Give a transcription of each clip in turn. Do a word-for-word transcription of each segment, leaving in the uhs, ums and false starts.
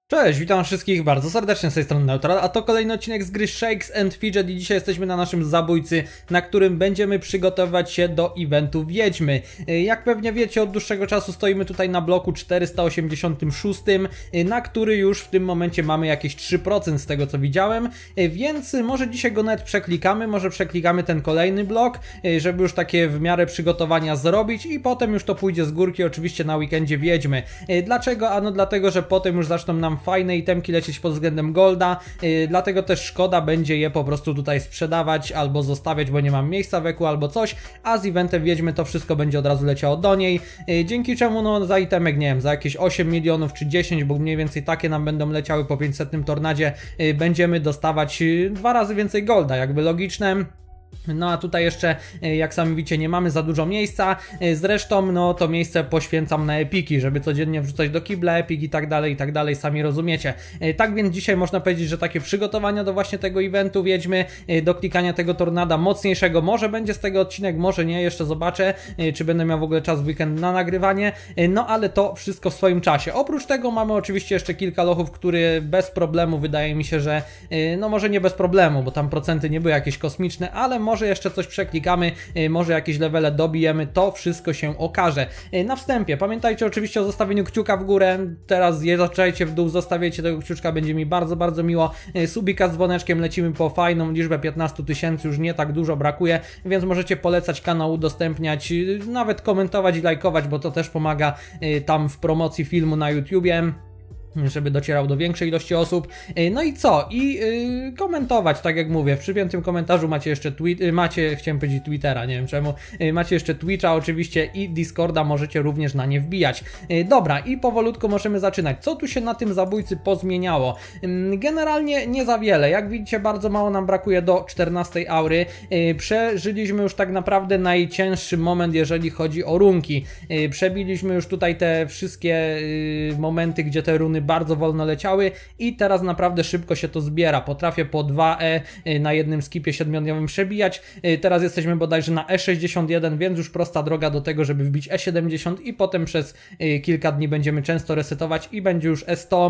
Cześć, witam wszystkich bardzo serdecznie z tej strony Neutral, a to kolejny odcinek z gry Shakes and Fidget i dzisiaj jesteśmy na naszym zabójcy, na którym będziemy przygotowywać się do eventu Wiedźmy. Jak pewnie wiecie, od dłuższego czasu stoimy tutaj na bloku czterysta osiemdziesiątym szóstym, na który już w tym momencie mamy jakieś trzy procent z tego co widziałem, więc może dzisiaj go nawet przeklikamy, może przeklikamy ten kolejny blok, żeby już takie w miarę przygotowania zrobić i potem już to pójdzie z górki oczywiście na weekendzie Wiedźmy. Dlaczego? Ano dlatego, że potem już zaczną nam fajne itemki lecieć pod względem golda, yy, dlatego też szkoda będzie je po prostu tutaj sprzedawać albo zostawiać, bo nie mam miejsca w eku albo coś, a z eventem Wiedźmy to wszystko będzie od razu leciało do niej, yy, dzięki czemu no za itemek, nie wiem, za jakieś osiem milionów czy dziesięć, bo mniej więcej takie nam będą leciały po pięćsetnym tornadzie, yy, będziemy dostawać yy, dwa razy więcej golda, jakby logiczne. No a tutaj jeszcze, jak sami widzicie, nie mamy za dużo miejsca, zresztą no to miejsce poświęcam na epiki, żeby codziennie wrzucać do kibla epik i tak dalej, i tak dalej, sami rozumiecie. Tak więc dzisiaj można powiedzieć, że takie przygotowania do właśnie tego eventu Wiedźmy, do klikania tego tornada mocniejszego, może będzie z tego odcinek, może nie, jeszcze zobaczę, czy będę miał w ogóle czas w weekend na nagrywanie, no ale to wszystko w swoim czasie. Oprócz tego mamy oczywiście jeszcze kilka lochów, które bez problemu, wydaje mi się, że no może nie bez problemu, bo tam procenty nie były jakieś kosmiczne, ale może jeszcze coś przeklikamy, może jakieś levele dobijemy, to wszystko się okaże. Na wstępie pamiętajcie oczywiście o zostawieniu kciuka w górę, teraz je zaczęcie w dół, zostawiajcie tego kciuczka, będzie mi bardzo, bardzo miło. Subika z dzwoneczkiem, lecimy po fajną liczbę piętnaście tysięcy, już nie tak dużo brakuje, więc możecie polecać kanał, udostępniać, nawet komentować i lajkować, bo to też pomaga tam w promocji filmu na YouTubie, żeby docierał do większej ilości osób. No i co? I yy, komentować, tak jak mówię, w przypiętym komentarzu macie jeszcze tweet, yy, macie, chciałem powiedzieć Twittera, nie wiem czemu, yy, macie jeszcze Twitcha oczywiście i Discorda, możecie również na nie wbijać. Yy, dobra, i powolutku możemy zaczynać. Co tu się na tym zabójcy pozmieniało? Yy, generalnie nie za wiele, jak widzicie bardzo mało nam brakuje do czternastej aury. Yy, przeżyliśmy już tak naprawdę najcięższy moment, jeżeli chodzi o runki. Yy, przebiliśmy już tutaj te wszystkie yy, momenty, gdzie te runy bardzo wolno leciały i teraz naprawdę szybko się to zbiera. Potrafię po dwa E na jednym skipie siedmiodniowym przebijać. Teraz jesteśmy bodajże na E sześćdziesiąt jeden, więc już prosta droga do tego, żeby wbić E siedemdziesiąt i potem przez kilka dni będziemy często resetować i będzie już E sto.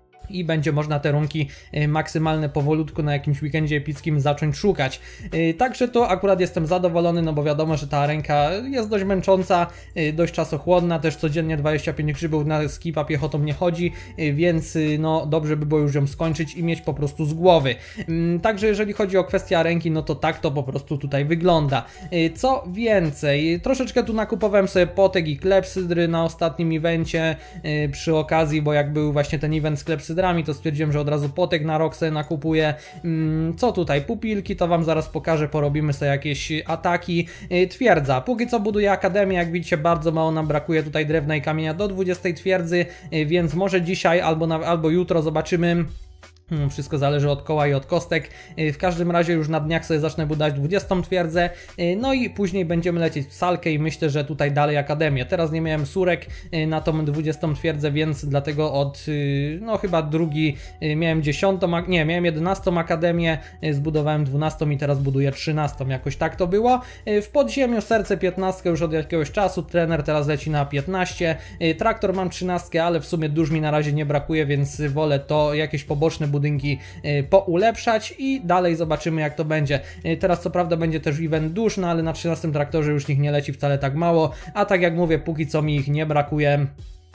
I będzie można te runki maksymalne powolutku na jakimś weekendzie epickim zacząć szukać. Także to akurat jestem zadowolony, no bo wiadomo, że ta ręka jest dość męcząca, dość czasochłonna, też codziennie dwadzieścia pięć grzybów na skipa piechotą nie chodzi, więc no dobrze by było już ją skończyć i mieć po prostu z głowy. Także jeżeli chodzi o kwestię ręki, no to tak to po prostu tutaj wygląda. Co więcej, troszeczkę tu nakupowałem sobie potek i klepsydry na ostatnim evencie przy okazji, bo jak był właśnie ten event z klepsydrami, to stwierdziłem, że od razu potek na rok sobie nakupuję. Co tutaj? Pupilki, to wam zaraz pokażę, porobimy sobie jakieś ataki. Twierdza. Póki co buduję akademię, jak widzicie bardzo mało nam brakuje tutaj drewna i kamienia do dwudziestej twierdzy, więc może dzisiaj albo, na, albo jutro zobaczymy. Wszystko zależy od koła i od kostek. W każdym razie już na dniach sobie zacznę budować dwudziestą twierdzę. No i później będziemy lecieć w salkę i myślę, że tutaj dalej akademię. Teraz nie miałem surek na tą dwudziestą twierdzę, więc dlatego od no chyba drugi miałem dziesiątą, nie, miałem jedenastą akademię, zbudowałem dwunastą i teraz buduję trzynastą. Jakoś tak to było. W podziemiu serce piętnaście już od jakiegoś czasu, trener teraz leci na piętnaście, traktor mam trzynaście, ale w sumie dużo mi na razie nie brakuje, więc wolę to jakieś poboczne budynki budynki poulepszać i dalej zobaczymy jak to będzie. Teraz co prawda będzie też event dusz, no ale na trzynastym traktorze już ich nie leci wcale tak mało, a tak jak mówię, póki co mi ich nie brakuje.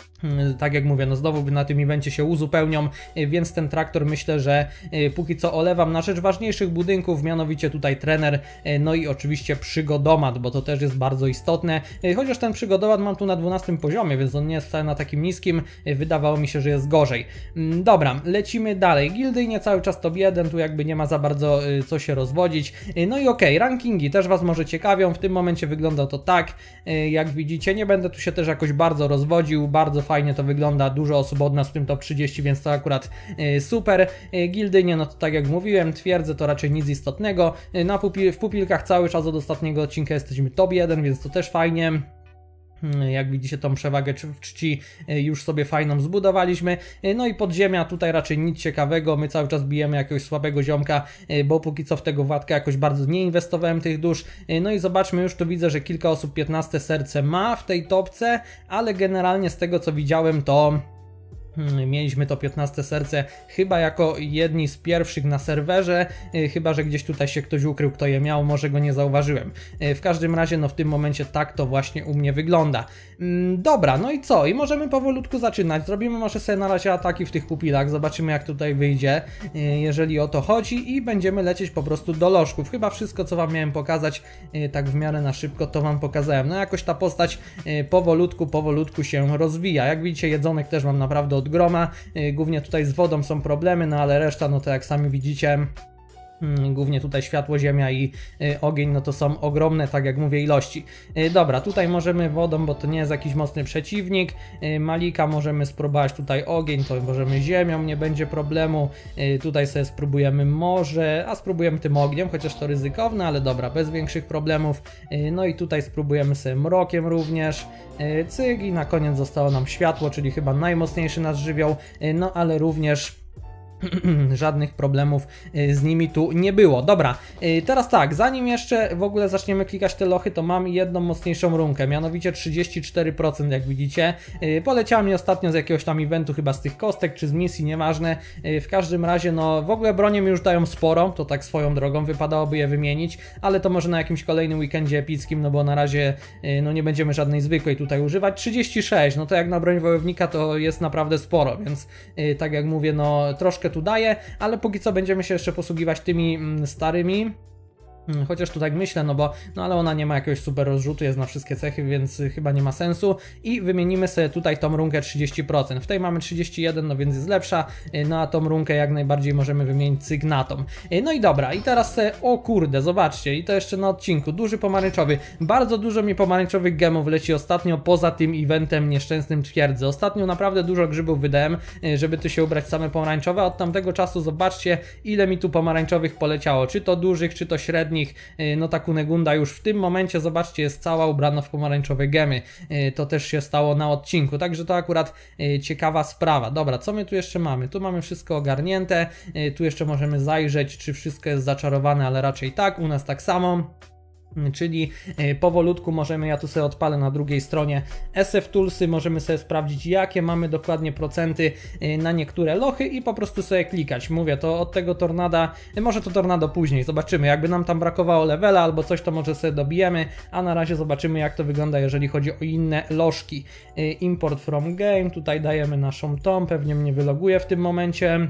Tak jak mówię, no znowu na tym evencie się uzupełnią, więc ten traktor myślę, że póki co olewam na rzecz ważniejszych budynków, mianowicie tutaj trener, no i oczywiście przygodomat, bo to też jest bardzo istotne, chociaż ten przygodomat mam tu na dwunastym poziomie, więc on nie jest wcale na takim niskim, wydawało mi się, że jest gorzej. Dobra, lecimy dalej. Gildyjnie cały czas top jeden, tu jakby nie ma za bardzo co się rozwodzić. No i okej, okay, rankingi też was może ciekawią, w tym momencie wygląda to tak, jak widzicie, nie będę tu się też jakoś bardzo rozwodził, bardzo fajnie to wygląda, dużo osób od nas w tym top trzydzieści, więc to akurat y, super. Y, gildynie, no to tak jak mówiłem, twierdzę to raczej nic istotnego. Y, na pupil w pupilkach cały czas od ostatniego odcinka jesteśmy top jeden, więc to też fajnie. Jak widzicie, tą przewagę w czci już sobie fajną zbudowaliśmy. No i podziemia, tutaj raczej nic ciekawego, my cały czas bijemy jakiegoś słabego ziomka, bo póki co w tego Władka jakoś bardzo nie inwestowałem tych dusz. No i zobaczmy, już tu widzę, że kilka osób piętnaste serce ma w tej topce, ale generalnie z tego co widziałem to Mieliśmy to piętnaste serce chyba jako jedni z pierwszych na serwerze, chyba że gdzieś tutaj się ktoś ukrył, kto je miał, może go nie zauważyłem. W każdym razie no w tym momencie tak to właśnie u mnie wygląda. Dobra, no i co? I możemy powolutku zaczynać. Zrobimy może sobie na razie ataki w tych pupilach, zobaczymy jak tutaj wyjdzie, jeżeli o to chodzi, i będziemy lecieć po prostu do lożków. Chyba wszystko, co wam miałem pokazać tak w miarę na szybko, to wam pokazałem. No jakoś ta postać powolutku, powolutku się rozwija. Jak widzicie, jedzonek też mam naprawdę od groma, głównie tutaj z wodą są problemy, no ale reszta, no to jak sami widzicie, głównie tutaj światło, ziemia i y, ogień, no to są ogromne, tak jak mówię, ilości. Y, dobra, tutaj możemy wodą, bo to nie jest jakiś mocny przeciwnik. Y, Malika możemy spróbować tutaj ogień, to możemy ziemią, nie będzie problemu. Y, tutaj sobie spróbujemy morze, a spróbujemy tym ogniem, chociaż to ryzykowne, ale dobra, bez większych problemów. Y, no i tutaj spróbujemy sobie mrokiem również. Y, cyk, i na koniec zostało nam światło, czyli chyba najmocniejszy nasz żywioł, y, no ale również żadnych problemów z nimi tu nie było. Dobra, teraz tak, zanim jeszcze w ogóle zaczniemy klikać te lochy, to mam jedną mocniejszą runkę, mianowicie trzydzieści cztery procent, jak widzicie. Poleciała mi ostatnio z jakiegoś tam eventu, chyba z tych kostek, czy z misji, nieważne. W każdym razie, no w ogóle bronie mi już dają sporo, to tak swoją drogą, wypadałoby je wymienić, ale to może na jakimś kolejnym weekendzie epickim, no bo na razie no nie będziemy żadnej zwykłej tutaj używać. trzydzieści sześć, no to jak na broń wojownika to jest naprawdę sporo, więc tak jak mówię, no troszkę tu daje, ale póki co będziemy się jeszcze posługiwać tymi starymi. Chociaż tu tak myślę, no bo no ale ona nie ma jakiegoś super rozrzutu, jest na wszystkie cechy, więc chyba nie ma sensu. I wymienimy sobie tutaj tą runkę trzydzieści procent. W tej mamy trzydzieści jeden, no więc jest lepsza. No a tą runkę jak najbardziej możemy wymienić cygnatą. No i dobra, i teraz sobie, o kurde, zobaczcie, i to jeszcze na odcinku, duży pomarańczowy. Bardzo dużo mi pomarańczowych gemów leci ostatnio, poza tym eventem nieszczęsnym twierdzy. Ostatnio naprawdę dużo grzybów wydałem, żeby tu się ubrać same pomarańczowe. Od tamtego czasu zobaczcie, ile mi tu pomarańczowych poleciało, czy to dużych, czy to średnich. No ta Kunegunda już w tym momencie, zobaczcie, jest cała ubrana w pomarańczowe gemy. To też się stało na odcinku, także to akurat ciekawa sprawa. Dobra, co my tu jeszcze mamy? Tu mamy wszystko ogarnięte, tu jeszcze możemy zajrzeć, czy wszystko jest zaczarowane, ale raczej tak, u nas tak samo. Czyli powolutku możemy, ja tu sobie odpalę na drugiej stronie S F Toolsy, możemy sobie sprawdzić, jakie mamy dokładnie procenty na niektóre lochy i po prostu sobie klikać. Mówię, to od tego tornada, może to tornado później, zobaczymy, jakby nam tam brakowało levela albo coś, to może sobie dobijemy, a na razie zobaczymy, jak to wygląda, jeżeli chodzi o inne lożki. Import from game, tutaj dajemy naszą tą, pewnie mnie wyloguje w tym momencie.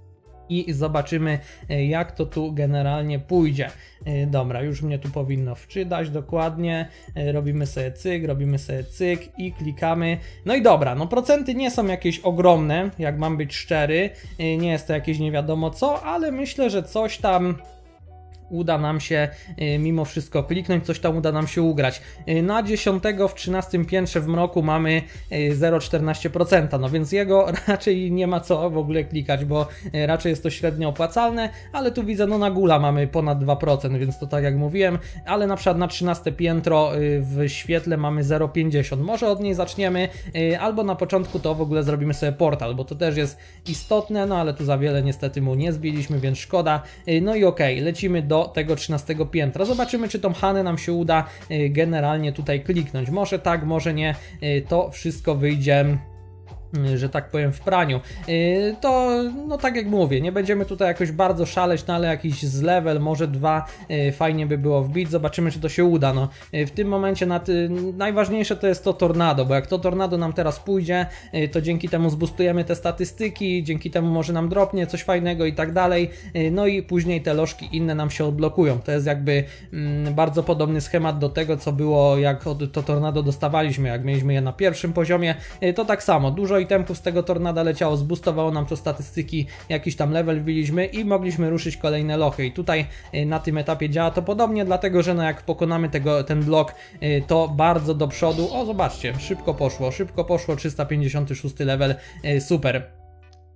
I zobaczymy, jak to tu generalnie pójdzie. Dobra, już mnie tu powinno wczytać dokładnie. Robimy sobie cyk, robimy sobie cyk i klikamy. No i dobra, no procenty nie są jakieś ogromne, jak mam być szczery. Nie jest to jakieś nie wiadomo co, ale myślę, że coś tam uda nam się y, mimo wszystko kliknąć, coś tam uda nam się ugrać. Y, na dziesiątego w trzynastym piętrze w mroku mamy y, zero przecinek czternaście procent, no więc jego raczej nie ma co w ogóle klikać, bo y, raczej jest to średnio opłacalne, ale tu widzę, no na gula mamy ponad dwa procent, więc to tak jak mówiłem, ale na przykład na trzynaste piętro y, w świetle mamy zero przecinek pięćdziesiąt. Może od niej zaczniemy, y, albo na początku to w ogóle zrobimy sobie portal, bo to też jest istotne, no ale tu za wiele niestety mu nie zbiliśmy, więc szkoda. Y, no i okej, okay, lecimy do tego trzynastego piętra. Zobaczymy, czy tą Hanę nam się uda generalnie tutaj kliknąć. Może tak, może nie. To wszystko wyjdzie, że tak powiem, w praniu. To, no tak jak mówię, nie będziemy tutaj jakoś bardzo szaleć, no ale jakiś z level, może dwa, fajnie by było wbić, zobaczymy, czy to się uda. No, w tym momencie nad, najważniejsze to jest to tornado, bo jak to tornado nam teraz pójdzie, to dzięki temu zboostujemy te statystyki, dzięki temu może nam dropnie coś fajnego i tak dalej, no i później te lożki inne nam się odblokują. To jest jakby mm, bardzo podobny schemat do tego, co było, jak to tornado dostawaliśmy, jak mieliśmy je na pierwszym poziomie, to tak samo, dużo itemków z tego tornada leciało, zboostowało nam to statystyki, jakiś tam level wbiliśmy i mogliśmy ruszyć kolejne lochy. I tutaj na tym etapie działa to podobnie, dlatego że no jak pokonamy tego, ten blok, to bardzo do przodu. O, zobaczcie, szybko poszło, szybko poszło, trzysta pięćdziesiąty szósty level, super.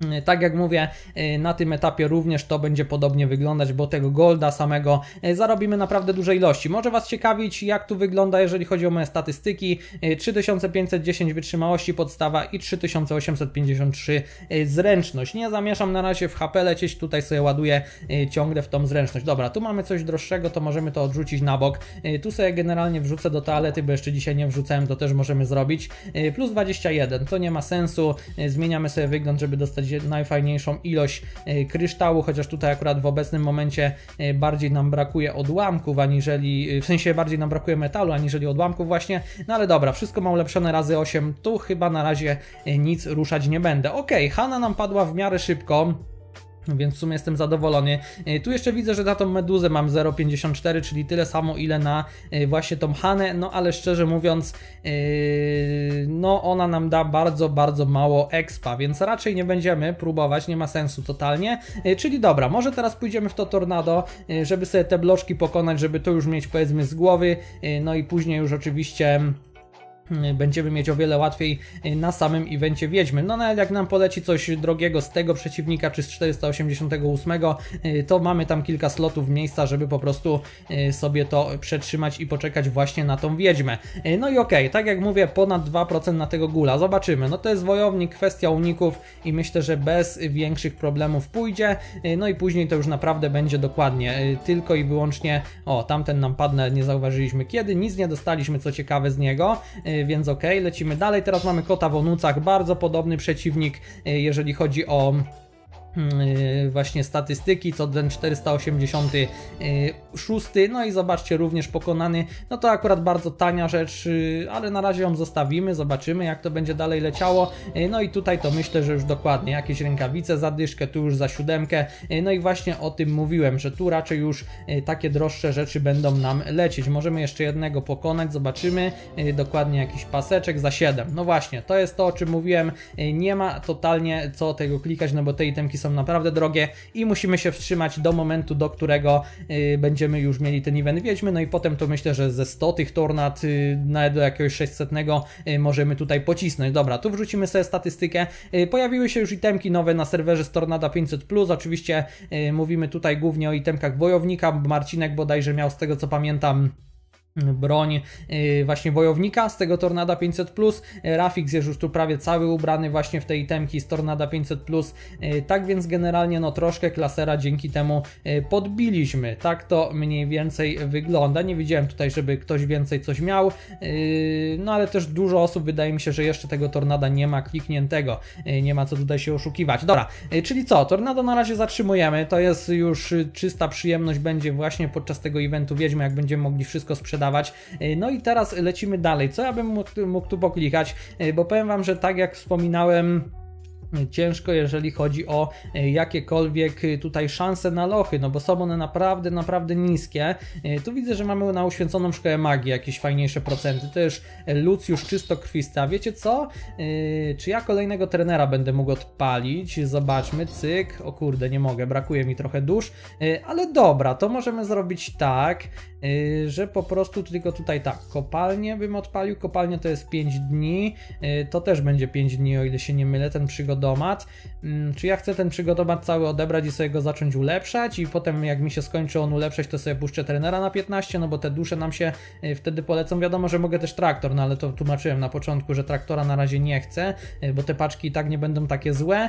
Tak jak mówię, na tym etapie również to będzie podobnie wyglądać, bo tego golda samego zarobimy naprawdę duże ilości. Może Was ciekawić, jak tu wygląda, jeżeli chodzi o moje statystyki. trzy tysiące pięćset dziesięć wytrzymałości podstawa i trzy tysiące osiemset pięćdziesiąt trzy zręczność. Nie zamierzam na razie w H P lecieć, tutaj sobie ładuję ciągle w tą zręczność. Dobra, tu mamy coś droższego, to możemy to odrzucić na bok. Tu sobie generalnie wrzucę do toalety, bo jeszcze dzisiaj nie wrzucałem, to też możemy zrobić. Plus dwadzieścia jeden, to nie ma sensu. Zmieniamy sobie wygląd, żeby dostać najfajniejszą ilość kryształu, chociaż tutaj akurat w obecnym momencie bardziej nam brakuje odłamków, aniżeli, w sensie bardziej nam brakuje metalu, aniżeli odłamków właśnie, no ale dobra, wszystko ma ulepszone razy osiem, tu chyba na razie nic ruszać nie będę. Ok, Hanna nam padła w miarę szybko, więc w sumie jestem zadowolony. Tu jeszcze widzę, że na tą meduzę mam zero przecinek pięćdziesiąt cztery, czyli tyle samo ile na właśnie tą Hannę, no ale szczerze mówiąc, no ona nam da bardzo, bardzo mało expa, więc raczej nie będziemy próbować, nie ma sensu totalnie. Czyli dobra, może teraz pójdziemy w to tornado, żeby sobie te bloczki pokonać, żeby to już mieć powiedzmy z głowy, no i później już oczywiście będziemy mieć o wiele łatwiej na samym evencie Wiedźmy. No ale jak nam poleci coś drogiego z tego przeciwnika, czy z czterysta osiemdziesiątego ósmego, to mamy tam kilka slotów miejsca, żeby po prostu sobie to przetrzymać i poczekać właśnie na tą Wiedźmę. No i okej, okay, tak jak mówię, ponad dwa procent na tego gula. Zobaczymy. No to jest wojownik, kwestia uników i myślę, że bez większych problemów pójdzie. No i później to już naprawdę będzie dokładnie tylko i wyłącznie, o, tamten nam padł, nie zauważyliśmy kiedy, nic nie dostaliśmy, co ciekawe z niego. Więc ok, lecimy dalej. Teraz mamy kota w onucach, bardzo podobny przeciwnik, jeżeli chodzi o właśnie statystyki, co ten czterysta osiemdziesiąty szósty, no i zobaczcie, również pokonany. No to akurat bardzo tania rzecz, ale na razie ją zostawimy, zobaczymy jak to będzie dalej leciało. No i tutaj to myślę, że już dokładnie jakieś rękawice za dyszkę, tu już za siódemkę. No i właśnie o tym mówiłem, że tu raczej już takie droższe rzeczy będą nam lecieć. Możemy jeszcze jednego pokonać, zobaczymy. Dokładnie jakiś paseczek za siedem. No właśnie, to jest to, o czym mówiłem. Nie ma totalnie co tego klikać, no bo te itemki są naprawdę drogie i musimy się wstrzymać do momentu, do którego y, będziemy już mieli ten event Wiedźmy, no i potem to myślę, że ze sto tych tornad y, nawet do jakiegoś sześćsetnego y, możemy tutaj pocisnąć. Dobra, tu wrzucimy sobie statystykę. Y, pojawiły się już itemki nowe na serwerze z Tornada pięćset plus, oczywiście y, mówimy tutaj głównie o itemkach wojownika. Marcinek bodajże miał, z tego co pamiętam, broń yy, właśnie wojownika z tego Tornada pięćset plus. Rafix jest już tu prawie cały ubrany właśnie w te itemki z Tornada pięćset plus. Yy, tak więc generalnie no troszkę klasera dzięki temu yy, podbiliśmy. Tak to mniej więcej wygląda. Nie widziałem tutaj, żeby ktoś więcej coś miał. Yy, no ale też dużo osób, wydaje mi się, że jeszcze tego Tornada nie ma klikniętego. Yy, nie ma co tutaj się oszukiwać. Dobra, yy, czyli co? Tornado na razie zatrzymujemy. To jest już czysta przyjemność będzie właśnie podczas tego eventu Wiedźmy, jak będziemy mogli wszystko sprzedać. No i teraz lecimy dalej. Co ja bym mógł, mógł tu poklikać? Bo powiem wam, że tak jak wspominałem, ciężko, jeżeli chodzi o jakiekolwiek tutaj szanse na lochy, no bo są one naprawdę, naprawdę niskie. Tu widzę, że mamy na uświęconą szkołę magii jakieś fajniejsze procenty. To już Lucjusz czystokrwisty. A wiecie co? Yy, czy ja kolejnego trenera będę mógł odpalić? Zobaczmy, cyk. O kurde, nie mogę, brakuje mi trochę dusz. Yy, ale dobra, to możemy zrobić tak, yy, że po prostu tylko tutaj tak, kopalnię bym odpalił. Kopalnia to jest pięć dni. Yy, to też będzie pięć dni, o ile się nie mylę, ten przygodowy przygodomat. Czy ja chcę ten przygodomat cały odebrać i sobie go zacząć ulepszać i potem jak mi się skończy on ulepszać, to sobie puszczę trenera na piętnaście, no bo te dusze nam się wtedy polecą. Wiadomo, że mogę też traktor, no ale to tłumaczyłem na początku, że traktora na razie nie chcę, bo te paczki i tak nie będą takie złe.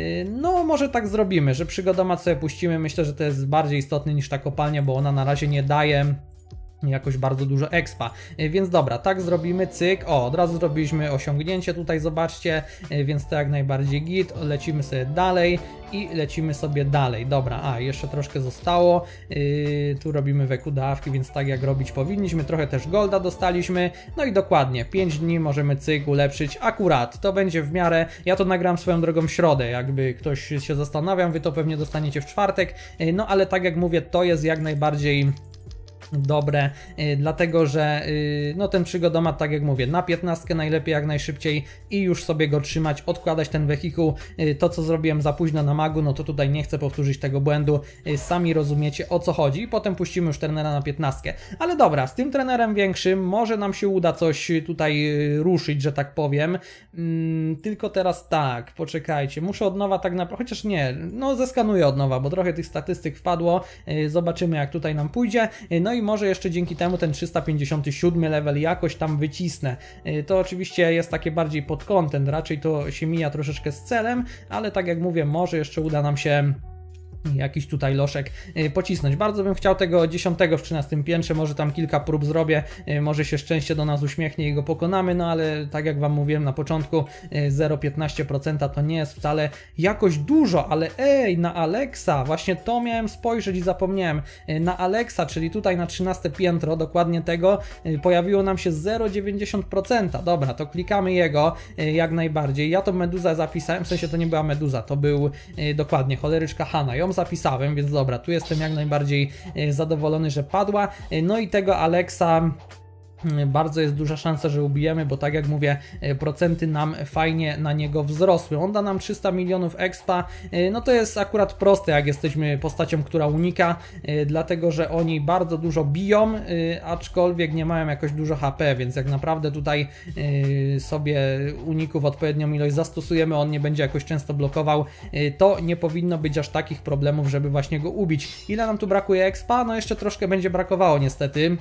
No może tak zrobimy, że przygodomat sobie puścimy. Myślę, że to jest bardziej istotne niż ta kopalnia, bo ona na razie nie daje jakoś bardzo dużo expa, więc dobra, tak zrobimy, cyk, o, od razu zrobiliśmy osiągnięcie tutaj, zobaczcie, więc to jak najbardziej git, lecimy sobie dalej i lecimy sobie dalej, dobra, a, jeszcze troszkę zostało, yy, tu robimy weku dawki, więc tak jak robić powinniśmy, trochę też golda dostaliśmy, no i dokładnie, pięć dni możemy cyk ulepszyć, akurat, to będzie w miarę, ja to nagram swoją drogą w środę, jakby ktoś się zastanawiał, wy to pewnie dostaniecie w czwartek, yy, no ale tak jak mówię, to jest jak najbardziej dobre, yy, dlatego że yy, no ten przygodomat, tak jak mówię, na piętnastkę najlepiej jak najszybciej i już sobie go trzymać, odkładać ten wehikuł. Yy, to co zrobiłem za późno na magu, no to tutaj nie chcę powtórzyć tego błędu, yy, sami rozumiecie o co chodzi i potem puścimy już trenera na piętnastkę. Ale dobra, z tym trenerem większym może nam się uda coś tutaj yy, ruszyć, że tak powiem, yy, tylko teraz tak, poczekajcie, muszę od nowa tak naprawdę, chociaż nie, no zeskanuję od nowa, bo trochę tych statystyk wpadło, yy, zobaczymy jak tutaj nam pójdzie, yy, no i może jeszcze dzięki temu ten trzysta pięćdziesiąty siódmy level jakoś tam wycisnę. To oczywiście jest takie bardziej pod content, raczej to się mija troszeczkę z celem, ale tak jak mówię, może jeszcze uda nam się jakiś tutaj loszek pocisnąć. Bardzo bym chciał tego dziesiątego w trzynastym piętrze, może tam kilka prób zrobię, może się szczęście do nas uśmiechnie i go pokonamy, no ale tak jak wam mówiłem na początku, zero przecinek piętnaście procent to nie jest wcale jakoś dużo, ale ej, na Alexa, właśnie to miałem spojrzeć i zapomniałem, na Alexa, czyli tutaj na trzynaste piętro, dokładnie tego, pojawiło nam się zero przecinek dziewięćdziesiąt procent. Dobra, to klikamy jego jak najbardziej. Ja to meduzę zapisałem, w sensie to nie była meduza, to był dokładnie choleryczka Hanna. Ją zapisałem, więc dobra, tu jestem jak najbardziej zadowolony, że padła. No i tego Alexa bardzo jest duża szansa, że ubijemy, bo tak jak mówię, procenty nam fajnie na niego wzrosły. On da nam trzysta milionów expa, no to jest akurat proste, jak jesteśmy postacią, która unika, dlatego że oni bardzo dużo biją, aczkolwiek nie mają jakoś dużo H P, więc jak naprawdę tutaj sobie uników odpowiednią ilość zastosujemy, on nie będzie jakoś często blokował, to nie powinno być aż takich problemów, żeby właśnie go ubić. Ile nam tu brakuje expa? No jeszcze troszkę będzie brakowało niestety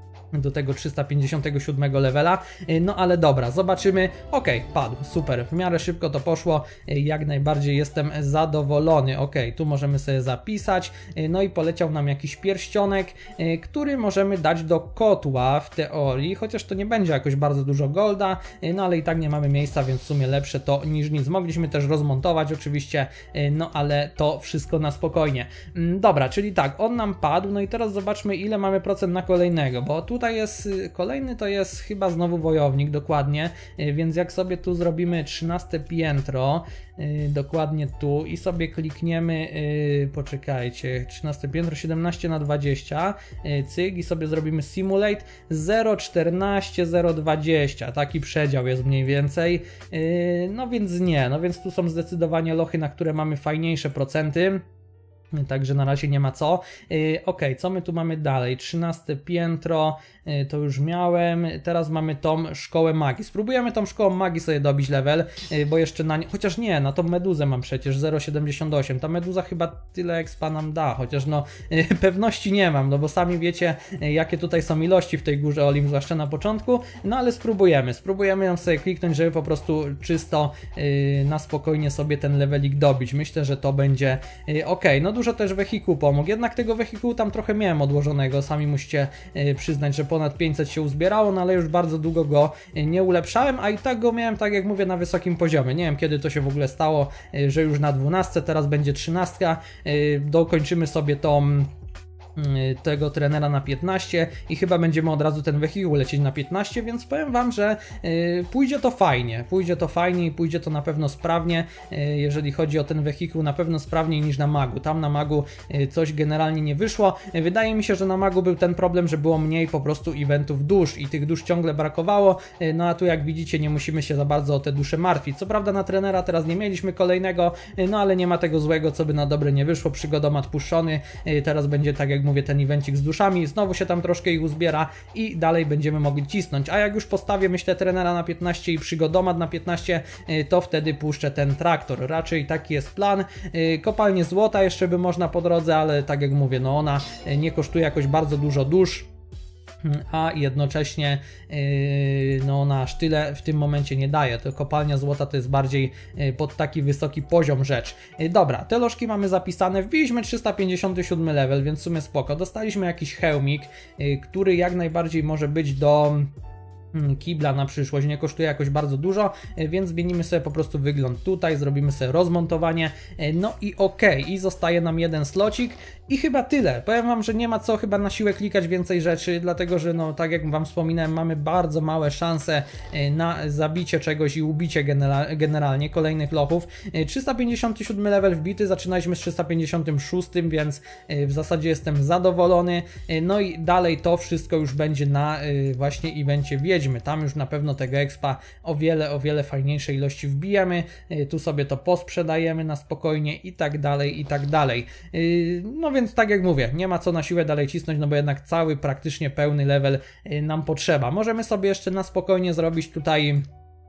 do tego trzysta pięćdziesiątego siódmego levela, no ale dobra, zobaczymy. Ok, padł, super, w miarę szybko to poszło, jak najbardziej jestem zadowolony. Ok, tu możemy sobie zapisać, no i poleciał nam jakiś pierścionek, który możemy dać do kotła w teorii, chociaż to nie będzie jakoś bardzo dużo golda, no ale i tak nie mamy miejsca, więc w sumie lepsze to niż nic. Mogliśmy też rozmontować oczywiście, no ale to wszystko na spokojnie. Dobra, czyli tak, on nam padł, no i teraz zobaczmy ile mamy procent na kolejnego, bo tu tutaj jest kolejny, to jest chyba znowu wojownik, dokładnie, więc jak sobie tu zrobimy trzynaste piętro, dokładnie tu i sobie klikniemy, poczekajcie, trzynaste piętro, siedemnaście na dwadzieścia, cyk i sobie zrobimy simulate zero przecinek czternaście zero przecinek dwadzieścia, taki przedział jest mniej więcej, no więc nie, no więc tu są zdecydowanie lochy, na które mamy fajniejsze procenty. Także na razie nie ma co. Yy, ok, co my tu mamy dalej? trzynaste piętro, yy, to już miałem. Teraz mamy tą szkołę magii. Spróbujemy tą szkołą magii sobie dobić level, yy, bo jeszcze na nie... Chociaż nie, na tą meduzę mam przecież zero przecinek siedemdziesiąt osiem. Ta meduza chyba tyle expa nam da, chociaż no yy, pewności nie mam, no bo sami wiecie, yy, jakie tutaj są ilości w tej górze Olim, zwłaszcza na początku. No ale spróbujemy. Spróbujemy ją sobie kliknąć, żeby po prostu czysto yy, na spokojnie sobie ten levelik dobić. Myślę, że to będzie yy, ok. No dużo też wehikuł pomógł, jednak tego wehikułu tam trochę miałem odłożonego, sami musicie y, przyznać, że ponad pięćset się uzbierało, no ale już bardzo długo go y, nie ulepszałem, a i tak go miałem, tak jak mówię, na wysokim poziomie. Nie wiem kiedy to się w ogóle stało, y, że już na dwunastce, teraz będzie trzynastka, y, dokończymy sobie tą tego trenera na piętnaście i chyba będziemy od razu ten wehikuł lecieć na piętnaście, więc powiem wam, że y, pójdzie to fajnie, pójdzie to fajnie i pójdzie to na pewno sprawnie, y, jeżeli chodzi o ten wehikuł, na pewno sprawniej niż na magu. Tam na magu y, coś generalnie nie wyszło. Y, wydaje mi się, że na magu był ten problem, że było mniej po prostu eventów dusz i tych dusz ciągle brakowało, y, no a tu jak widzicie nie musimy się za bardzo o te dusze martwić. Co prawda na trenera teraz nie mieliśmy kolejnego, y, no ale nie ma tego złego, co by na dobre nie wyszło. Przygodomat puszczony, y, teraz będzie tak jak mówię ten evencik z duszami, znowu się tam troszkę ich uzbiera i dalej będziemy mogli cisnąć, a jak już postawię myślę trenera na piętnaście i przygodomat na piętnaście, to wtedy puszczę ten traktor, raczej taki jest plan. Kopalnię złota jeszcze by można po drodze, ale tak jak mówię, no ona nie kosztuje jakoś bardzo dużo dusz, a jednocześnie yy, no ona aż tyle w tym momencie nie daje. To kopalnia złota to jest bardziej yy, pod taki wysoki poziom rzecz. Yy, dobra, te lożki mamy zapisane, wbiliśmy trzysta pięćdziesiąty siódmy level, więc w sumie spoko. Dostaliśmy jakiś hełmik, yy, który jak najbardziej może być do kibla na przyszłość, nie kosztuje jakoś bardzo dużo, więc zmienimy sobie po prostu wygląd tutaj, zrobimy sobie rozmontowanie, no i ok, i zostaje nam jeden slocik i chyba tyle. Powiem wam, że nie ma co chyba na siłę klikać więcej rzeczy, dlatego że no tak jak wam wspominałem, mamy bardzo małe szanse na zabicie czegoś i ubicie generalnie kolejnych lochów. trzysta pięćdziesiąty siódmy level wbity, zaczynaliśmy z trzysta pięćdziesiątym szóstym, więc w zasadzie jestem zadowolony, no i dalej to wszystko już będzie na właśnie evencie Wiedźmy. Tam już na pewno tego expa o wiele, o wiele fajniejszej ilości wbijemy, tu sobie to posprzedajemy na spokojnie i tak dalej, i tak dalej. No więc tak jak mówię, nie ma co na siłę dalej cisnąć, no bo jednak cały praktycznie pełny level nam potrzeba. Możemy sobie jeszcze na spokojnie zrobić tutaj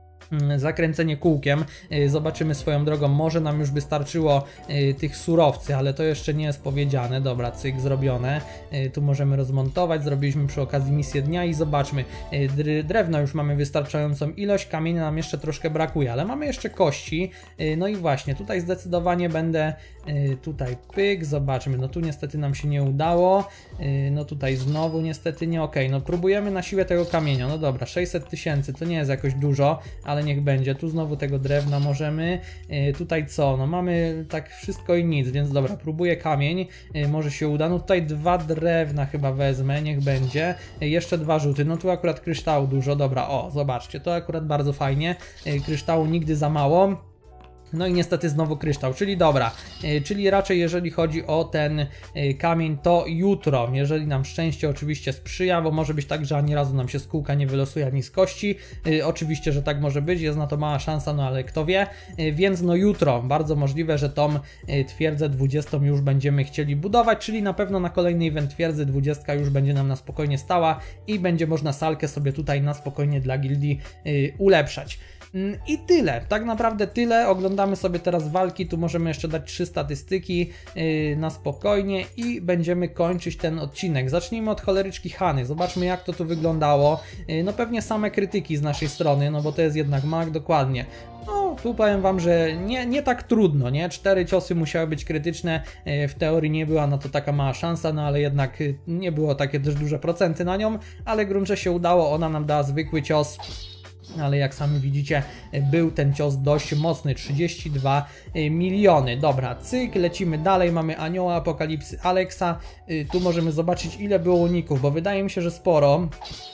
zakręcenie kółkiem, zobaczymy swoją drogą, może nam już by starczyło tych surowcy, ale to jeszcze nie jest powiedziane. Dobra, cyk, zrobione, tu możemy rozmontować, zrobiliśmy przy okazji misję dnia i zobaczmy, drewno już mamy wystarczającą ilość, kamienia nam jeszcze troszkę brakuje, ale mamy jeszcze kości, no i właśnie, tutaj zdecydowanie będę, tutaj pyk, zobaczmy, no tu niestety nam się nie udało, no tutaj znowu niestety nie, ok, no próbujemy na siłę tego kamienia, no dobra, sześćset tysięcy to nie jest jakoś dużo, ale niech będzie, tu znowu tego drewna możemy, yy, tutaj co, no mamy tak wszystko i nic, więc dobra, próbuję kamień, yy, może się uda, no tutaj dwa drewna chyba wezmę, niech będzie, yy, jeszcze dwa rzuty, no tu akurat kryształu dużo, dobra, o, zobaczcie, to akurat bardzo fajnie, yy, kryształu nigdy za mało. No i niestety znowu kryształ, czyli dobra, yy, czyli raczej jeżeli chodzi o ten yy, kamień, to jutro, jeżeli nam szczęście oczywiście sprzyja, bo może być tak, że ani razu nam się z kółka nie wylosuje ani z kości, yy, oczywiście, że tak może być, jest na to mała szansa, no ale kto wie, yy, więc no jutro, bardzo możliwe, że tą yy, twierdzę dwudziestą już będziemy chcieli budować, czyli na pewno na kolejny event twierdzy dwudziestka już będzie nam na spokojnie stała i będzie można salkę sobie tutaj na spokojnie dla gildii yy, ulepszać. I tyle, tak naprawdę tyle. Oglądamy sobie teraz walki, tu możemy jeszcze dać trzy statystyki yy, na spokojnie i będziemy kończyć ten odcinek. Zacznijmy od choleryczki Hany, zobaczmy jak to tu wyglądało. Yy, no pewnie same krytyki z naszej strony, no bo to jest jednak mag, dokładnie. No, tu powiem wam, że nie, nie tak trudno, nie? Cztery ciosy musiały być krytyczne, yy, w teorii nie była na to taka mała szansa, no ale jednak yy, nie było takie też duże procenty na nią, ale gruncie się udało, ona nam dała zwykły cios. Ale jak sami widzicie, był ten cios dość mocny, trzydzieści dwa miliony. Dobra, cyk, lecimy dalej, mamy Anioła Apokalipsy Alexa. Tu możemy zobaczyć ile było uników, bo wydaje mi się, że sporo.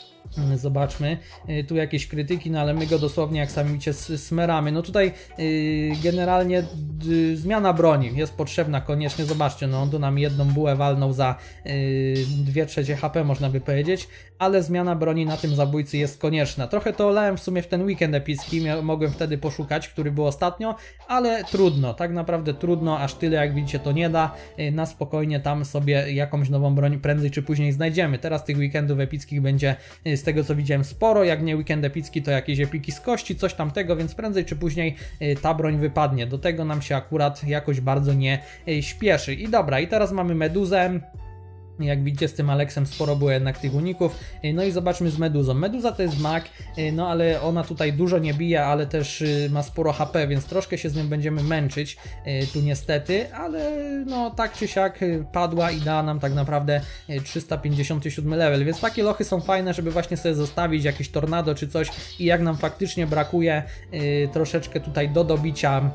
Zobaczmy, tu jakieś krytyki, no ale my go dosłownie, jak sami widzicie, smeramy. No tutaj yy, generalnie yy, zmiana broni jest potrzebna koniecznie, zobaczcie, no on tu nam jedną bułę walnął za yy, dwie trzecie H P, można by powiedzieć, ale zmiana broni na tym zabójcy jest konieczna. Trochę to olałem w sumie w ten weekend epicki, mogłem wtedy poszukać, który był ostatnio, ale trudno, tak naprawdę trudno, aż tyle jak widzicie to nie da, yy, na spokojnie tam sobie jakąś nową broń prędzej czy później znajdziemy. Teraz tych weekendów epickich będzie yy, z tego co widziałem sporo, jak nie weekend epicki to jakieś epiki z kości, coś tamtego, więc prędzej czy później y, ta broń wypadnie. Do tego nam się akurat jakoś bardzo nie y, śpieszy. I dobra, i teraz mamy Meduzę. Jak widzicie, z tym Aleksem sporo było jednak tych uników. No i zobaczmy z Meduzą. Meduza to jest mag, no ale ona tutaj dużo nie bije, ale też ma sporo H P, więc troszkę się z nią będziemy męczyć tu niestety, ale no tak czy siak padła i dała nam tak naprawdę trzysta pięćdziesiąty siódmy level, więc takie lochy są fajne, żeby właśnie sobie zostawić jakieś tornado czy coś i jak nam faktycznie brakuje troszeczkę tutaj do dobicia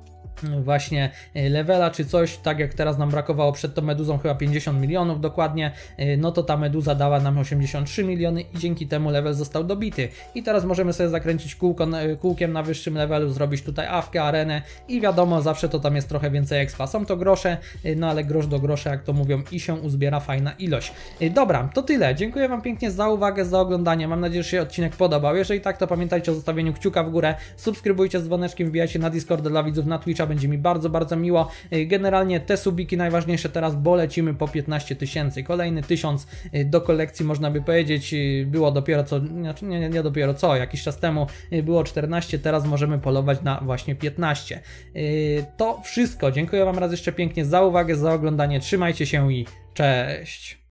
właśnie levela czy coś, tak jak teraz nam brakowało przed tą meduzą chyba pięćdziesiąt milionów dokładnie, no to ta meduza dała nam osiemdziesiąt trzy miliony i dzięki temu level został dobity. I teraz możemy sobie zakręcić kółko, kółkiem na wyższym levelu, zrobić tutaj awkę, arenę i wiadomo, zawsze to tam jest trochę więcej expa. Są to grosze, no ale grosz do grosza, jak to mówią, i się uzbiera fajna ilość. Dobra, to tyle. Dziękuję wam pięknie za uwagę, za oglądanie. Mam nadzieję, że się odcinek podobał. Jeżeli tak, to pamiętajcie o zostawieniu kciuka w górę, subskrybujcie z dzwoneczkiem, wbijajcie na Discorda dla widzów, na Twitcha, będzie mi bardzo, bardzo miło. Generalnie te subiki najważniejsze teraz, bo lecimy po piętnaście tysięcy. Kolejny tysiąc do kolekcji, można by powiedzieć, było dopiero co, nie, nie, nie dopiero co, jakiś czas temu było czternaście, teraz możemy polować na właśnie piętnaście. To wszystko. Dziękuję wam raz jeszcze pięknie za uwagę, za oglądanie. Trzymajcie się i cześć!